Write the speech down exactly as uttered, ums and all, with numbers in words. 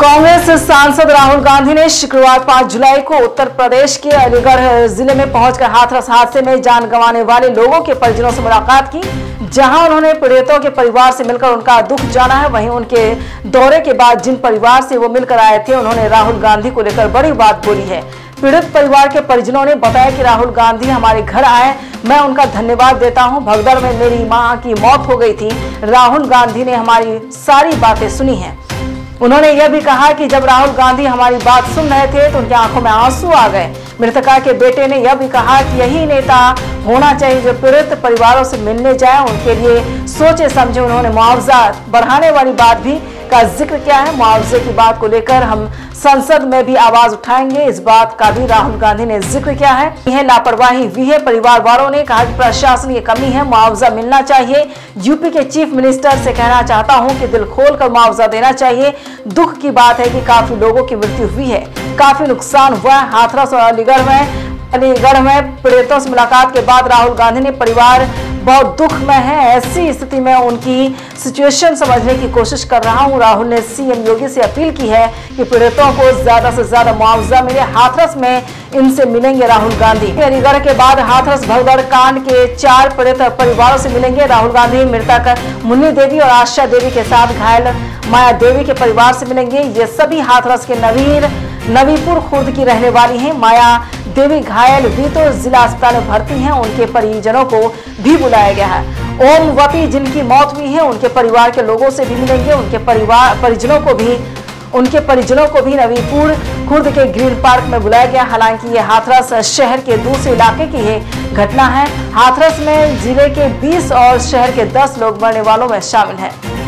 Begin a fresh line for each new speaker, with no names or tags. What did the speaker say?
कांग्रेस सांसद राहुल गांधी ने शुक्रवार पाँच जुलाई को उत्तर प्रदेश के अलीगढ़ जिले में पहुंचकर हाथरस हादसे में जान गंवाने वाले लोगों के परिजनों से मुलाकात की, जहां उन्होंने पीड़ितों के परिवार से मिलकर उनका दुख जाना है। वहीं उनके दौरे के बाद जिन परिवार से वो मिलकर आए थे, उन्होंने राहुल गांधी को लेकर बड़ी बात बोली है। पीड़ित परिवार के परिजनों ने बताया कि राहुल गांधी हमारे घर आए, मैं उनका धन्यवाद देता हूं। भगदड़ में मेरी मां की मौत हो गई थी, राहुल गांधी ने हमारी सारी बातें सुनी हैं। उन्होंने यह भी कहा कि जब राहुल गांधी हमारी बात सुन रहे थे तो उनकी आंखों में आंसू आ गए। मृतका के बेटे ने यह भी कहा कि यही नेता होना चाहिए जो पीड़ित परिवारों से मिलने जाए, उनके लिए सोचे समझे। उन्होंने मुआवजा बढ़ाने वाली बात भी का जिक्र किया है। मुआवजे की बात को लेकर हम संसद में भी आवाज उठाएंगे, इस बात का भी राहुल गांधी ने जिक्र किया है। यह लापरवाही हुई है, परिवार वालों ने कहा कि प्रशासन की कमी है, मुआवजा मिलना चाहिए। यूपी के चीफ मिनिस्टर से कहना चाहता हूं कि दिल खोलकर मुआवजा देना चाहिए। दुख की बात है कि काफी लोगों की मृत्यु हुई है, काफी नुकसान हुआ है। हाथरस और अलीगढ़ में अलीगढ़ में पीड़ितों से मुलाकात के बाद राहुल गांधी ने परिवार बहुत दुख में है, ऐसी स्थिति में उनकी सिचुएशन समझने की कोशिश कर रहा हूं। राहुल ने सीएम योगी से अपील की है कि पीड़ितों को ज्यादा से ज्यादा मुआवजा मिले। हाथरस में इनसे मिलेंगे राहुल गांधी। अलीगढ़ के बाद हाथरस भगदड़ कांड के चार पीड़ित परिवारों से मिलेंगे राहुल गांधी। मृतक मुन्नी देवी और आशा देवी के साथ घायल माया देवी के परिवार से मिलेंगे। ये सभी हाथरस के नवीर नवीपुर खुर्द की रहने वाली हैं। माया देवी घायल हुई तो जिला अस्पताल में भर्ती हैं, उनके परिजनों को भी बुलाया गया है। ओम वपी जिनकी मौत हुई है, उनके परिवार के लोगों से भी मिलेंगे। उनके परिवार परिजनों को भी उनके परिजनों को भी नवीपुर खुर्द के ग्रीन पार्क में बुलाया गया। हालांकि ये हाथरस शहर के दूसरे इलाके की है घटना है। हाथरस में जिले के बीस और शहर के दस लोग मरने वालों में शामिल हैं।